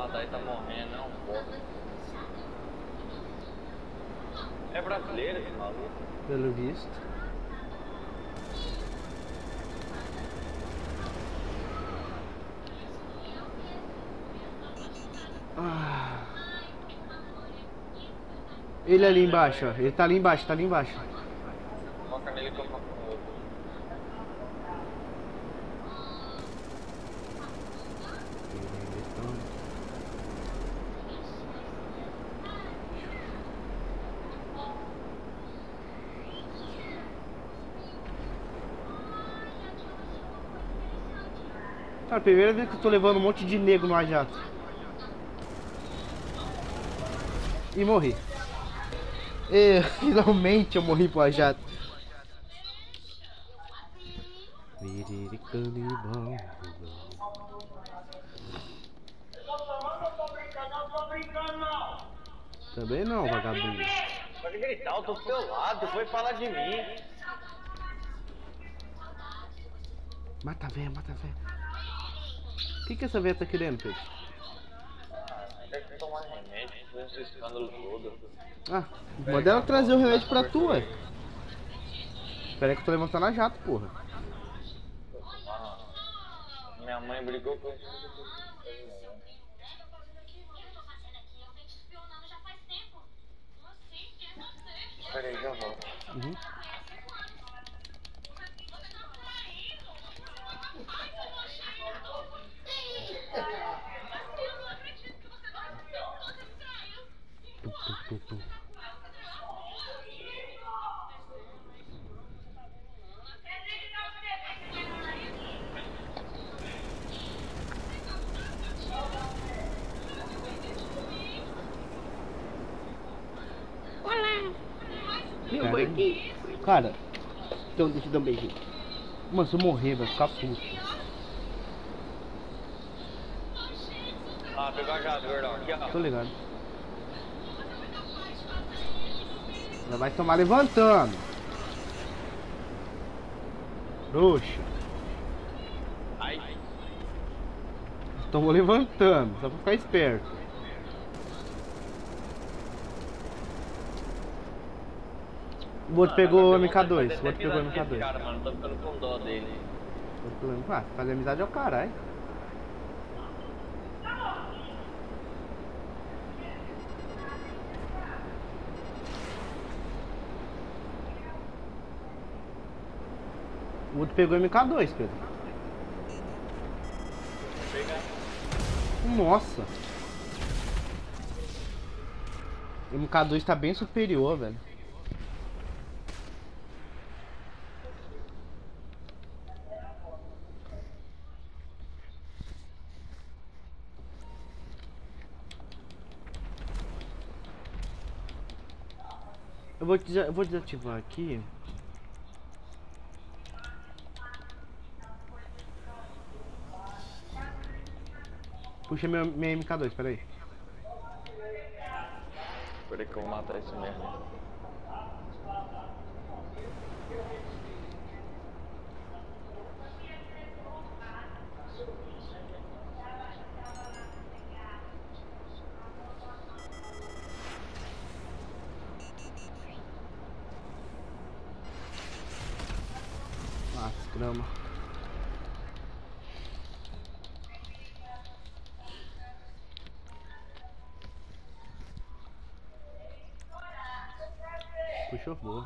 daí tá morrendo, não, porra. É brasileiro esse maluco? Pelo visto. Ah. Ele ali embaixo, ó. Ele tá ali embaixo, tá ali embaixo. Foca nele que eu foco no outro. Cara, primeira vez que eu tô levando um monte de nego no jato. E morri. E, finalmente eu morri pro jato. Também não, vagabundo. Pode gritar, eu tô do seu lado, foi falar de mim. Mata a véia, mata a véia. O que essa véia tá querendo, Pedro? Quer que tomar remédio, foi esse escândalo todo. Ah, manda ela trazer o remédio pra tu, ué. Espera aí que eu tô levantando a jato, porra. Minha mãe brigou com isso. Peraí, já volto. Uhum. Olá! Meu gordinho! Cara, Então deixa eu dar um beijinho. mano, se eu morrer, vai ficar puto. Ah, pegou a jato, gordão. Aqui, ó. Tô ligado. Já vai tomar levantando. Trouxa. Ai. Tomou levantando, só pra ficar esperto. O outro pegou o MK2. O outro pegou o MK2. Cara, mano, tô ficando com dó dele. Ah, fazer amizade é o caralho. O outro pegou o MK2, Pedro. Nossa. O MK2 tá bem superior, velho. Eu vou desativar aqui. Puxa minha MK2, peraí. Peraí que eu vou matar isso mesmo. Ah, grama. Puxou, boa.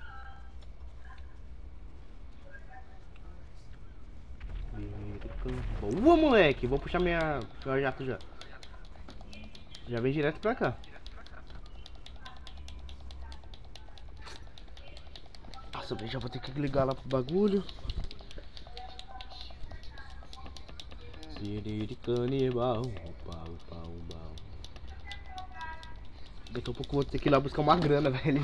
Boa, moleque! Vou puxar minha jato já. Já vem direto pra cá. Nossa, eu já vou ter que ligar lá pro bagulho. Canibal. Daqui a pouco eu vou ter que ir lá buscar uma grana, velho.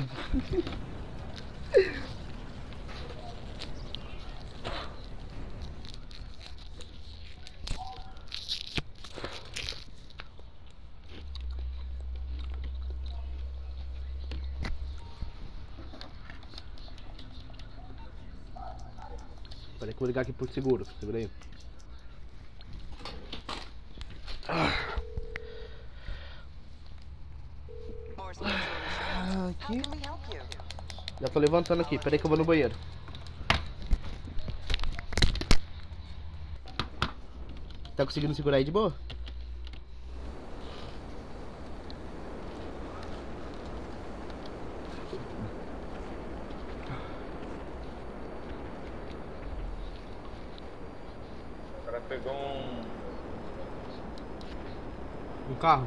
Peraí que eu vou ligar aqui pro seguro. Segura aí. aqui. Já tô levantando aqui, peraí que eu vou no banheiro. Tá conseguindo segurar aí de boa? O cara pegou Um carro?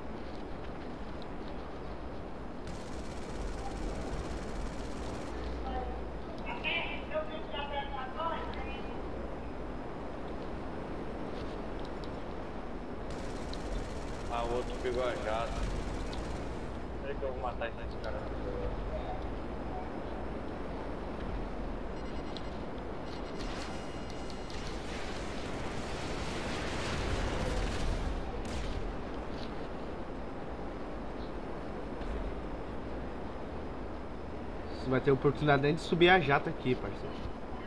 o outro pegou a jato. Peraí que eu vou matar esse cara. Você vai ter oportunidade nem de subir a jato aqui, parceiro.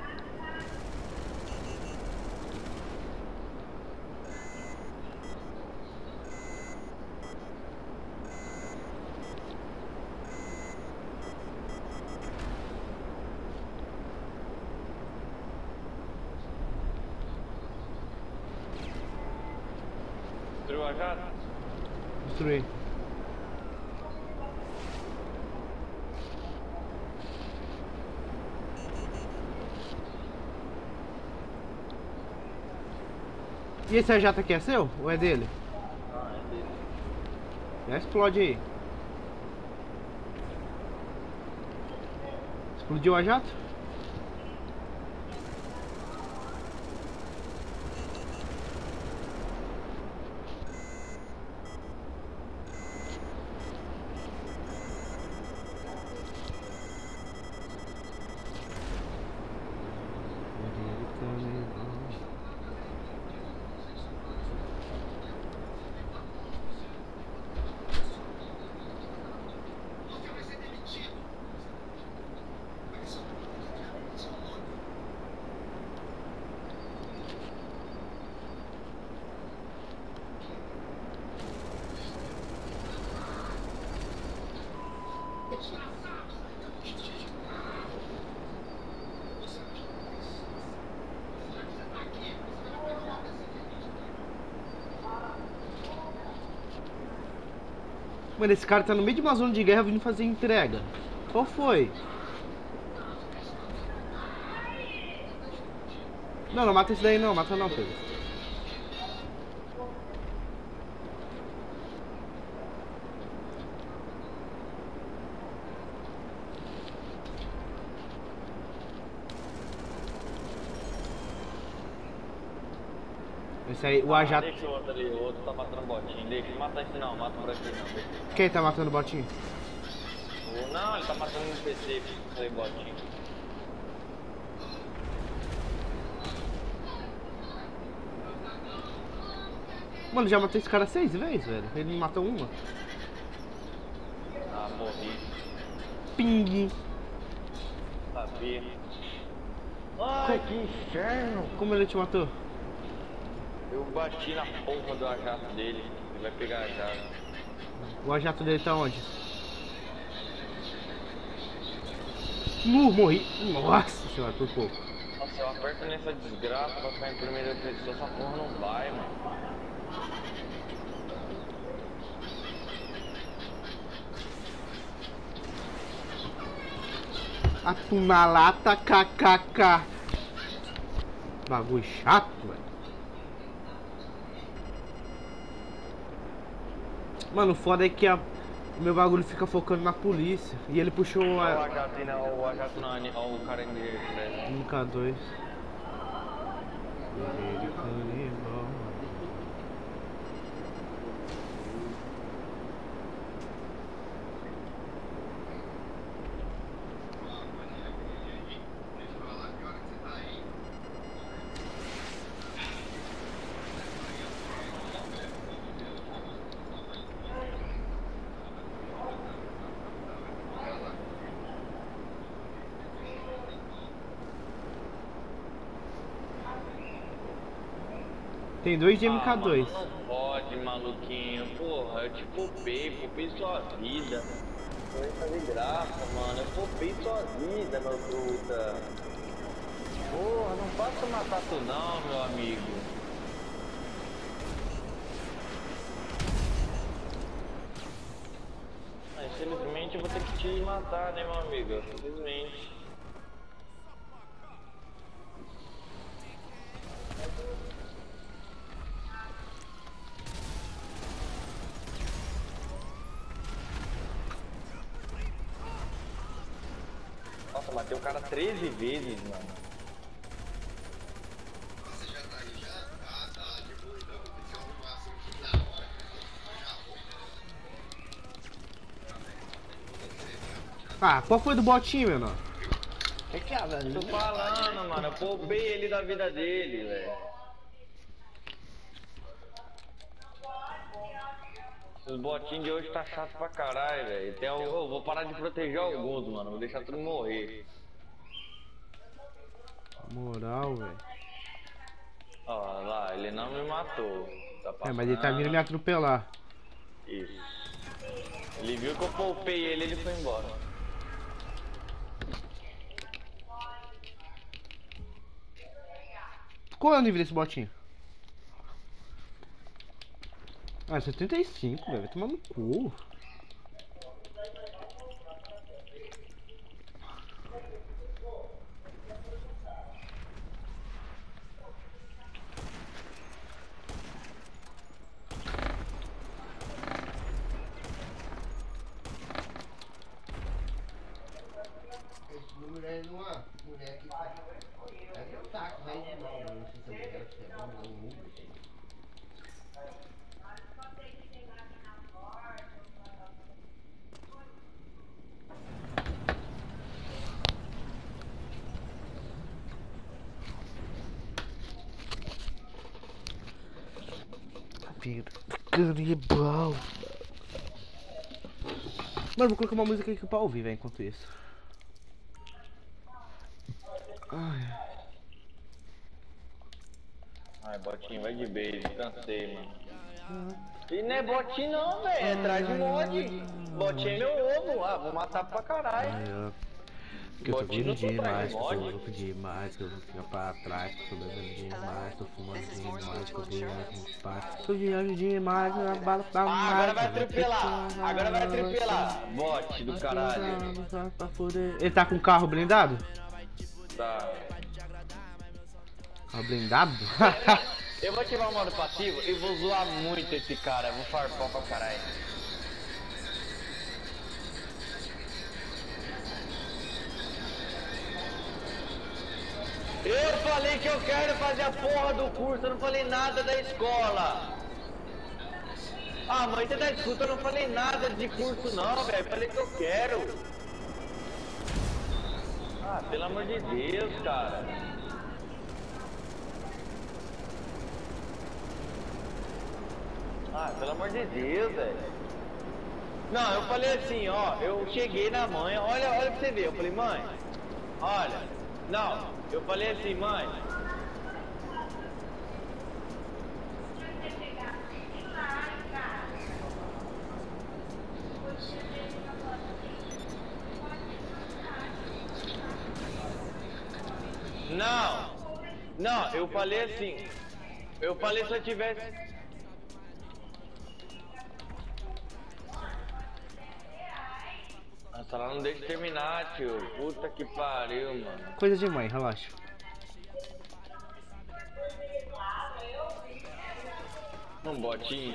Destruiu a jato? Destruir. E esse jato aqui é seu? Ou é dele? Ah, é dele. Já explode aí. Explodiu a jato? Mano, esse cara tá no meio de uma zona de guerra vindo fazer entrega. Qual foi? Não, não mata esse daí não, mata não, Pedro. Esse aí, o AJ... Deixa o outro ali, o outro tá matando botinho. Deixa ele matar esse não, mata por aqui não. Deixa. Quem tá matando o botinho? Não, ele tá matando um PC, esse botinho. Mano, já matei esse cara 6 vezes, velho. Ele me matou uma. Ah, morri. Ping. Sabia. Ai, que inferno! Como ele te matou? Eu bati na porra do jato dele. Ele vai pegar a jato. O jato dele tá onde? Morri. Nossa senhora, por pouco. Nossa, eu aperto nessa desgraça pra ficar em primeira pessoa. Essa porra não vai, mano. Atum na lata, kkk. Bagulho chato, velho. Mano, o foda é que o meu bagulho fica focando na polícia. E ele puxou O jato não, o cara em direito, velho. MK2. Tem 2 de MK2. Mano, não pode, maluquinho. Porra, eu te poupei sua vida. também tá de graça, mano. Eu poupei sua vida, meu truta. Porra, não faça matar tu não, meu amigo. Infelizmente eu vou ter que te matar, né, meu amigo? Infelizmente. Nossa, matei o cara 13 vezes, mano. Você já tá aí já? Ah, tá, de boa, então vou ter que arrumar assim que da hora. Ah, qual foi do botinho, menor? É que velho. Tô falando, mano, eu poupei ele da vida dele, velho. Os botinhos de hoje tá chato pra caralho, velho. Eu vou parar de proteger alguns, mano. Vou deixar tudo morrer. Moral, velho. Ó lá, ele não me matou. Tá É, mas ele tá vindo me atropelar. Isso. Ele viu que eu poupei ele, ele foi embora. Qual é o nível desse botinho? Ah, 75, velho. Vai tomar no cu. Esse número é de uma mulher que faz. É um taco, velho. Não sei se é mulher, se é homem, não muda. Canibal. Mano, vou colocar uma música aqui pra ouvir, velho, enquanto isso. Ai, botinho, vai de beijo, cansei, mano. E não é botinho não, velho, é atrás de mod. Botinho é meu ovo, ah, vou matar pra caralho. Que eu tô Botinho vindo não tô demais, atrás que de eu tô mod. louco demais, que eu vou ficar pra trás, que eu tô bebendo demais, tô fumando demais, que eu viajo demais, tô viajando demais, na bala pra mais. Ah, agora vai atropelar, agora vai atropelar. Bote do caralho. Ele tá com carro blindado? Tá. Carro blindado? Eu vou ativar o modo passivo e vou zoar muito esse cara, vou farpar pra caralho. Eu falei que eu quero fazer a porra do curso, eu não falei nada da escola. Ah, mãe, você tá escuta, eu não falei nada de curso não, velho. Falei que eu quero. Ah, pelo amor de Deus, cara. Ah, pelo amor de Deus, velho. Não, eu falei assim, ó, eu cheguei na mãe, olha pra você ver. Eu falei, mãe, olha, não, eu falei assim, mãe. Não, eu falei assim. Eu falei se eu tivesse. Nossa, ela não deixa terminar, tio. Puta que pariu, mano. Coisa de mãe, relaxa. Um botinho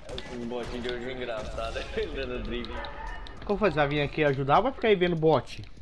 de hoje engraçado, dando drible. Como fazer? Vai vir aqui ajudar ou vai ficar aí vendo bot?